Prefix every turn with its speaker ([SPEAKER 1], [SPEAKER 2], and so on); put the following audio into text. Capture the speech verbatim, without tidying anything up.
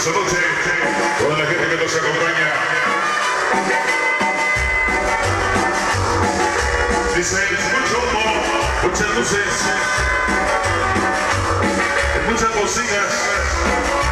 [SPEAKER 1] esta noche, toda la gente que nos acompaña. Dice, mucho humo, muchas luces, muchas bocinas.